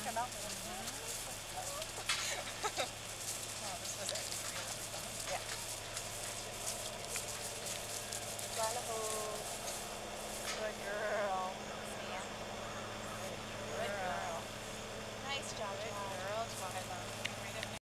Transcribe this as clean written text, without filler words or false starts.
ano? Oh, this was it. Yeah. Twila ho. Good girl. Yeah. Good Good girl. girl. Nice job, Twila.